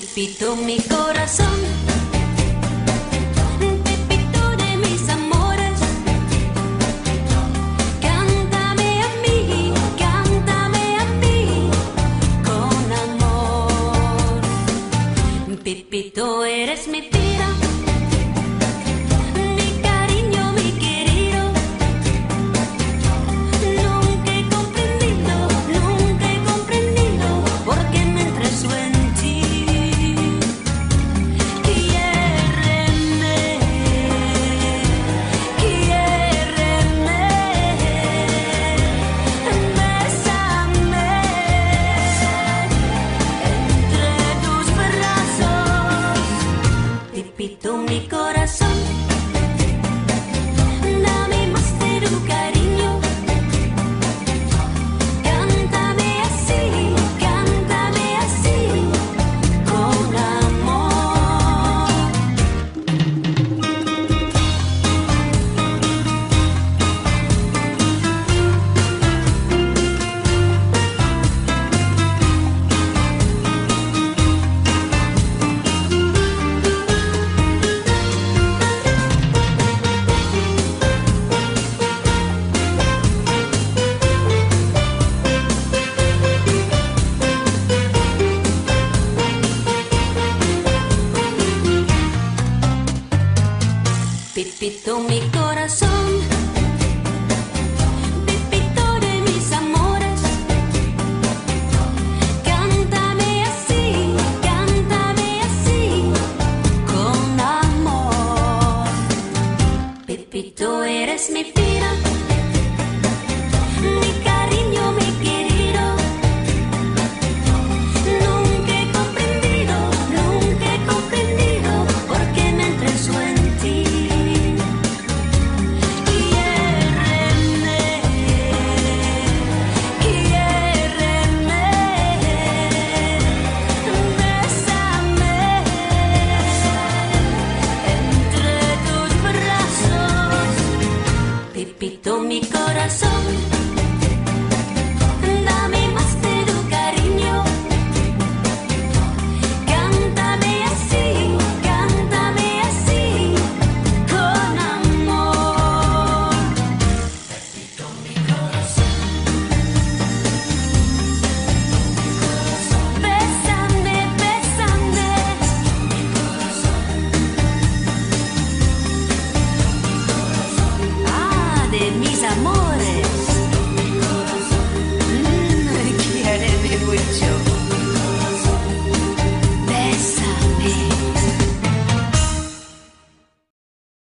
Pepito, mi corazón, Pepito de mis amores, cántame a mí, con amor. Pepito, eres mi vida, mi cariño, mi querido. Nunca he comprendido por qué me entreso en ti. Pepito, mi corazón, dame más de tu cariño. Cántame así, con amor. Pepito, mi corazón, Pepito de mis amores, cántame así, con amor. Pepito, eres mi